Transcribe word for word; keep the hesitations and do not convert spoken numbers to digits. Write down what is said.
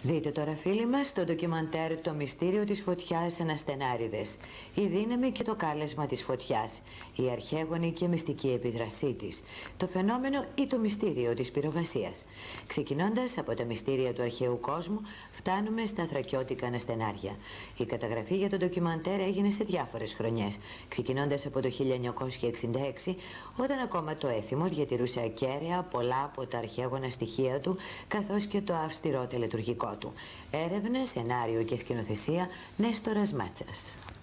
Δείτε τώρα φίλοι μας το ντοκιμαντέρ «Το μυστήριο της φωτιάς Αναστενάριδες». Η δύναμη και το κάλεσμα της φωτιάς. Η αρχαίγονη και μυστική επίδρασή της. Το φαινόμενο ή το μυστήριο της πυρογασίας. Ξεκινώντας από τα μυστήρια του αρχαίου κόσμου, φτάνουμε στα θρακιώτικα Αναστενάρια. Η καταγραφή για το ντοκιμαντέρ έγινε σε διάφορες χρονιές. Ξεκινώντας από το χίλια εννιακόσια εξήντα έξι, όταν ακόμα το έθιμο διατηρούσε ακέραια πολλά από τα αρχαίγωνα στοιχεία του, καθώς και το αυστηρό τελετουργικό του. Έρευνα, σενάριο και σκηνοθεσία Νέστορας Μάτσας.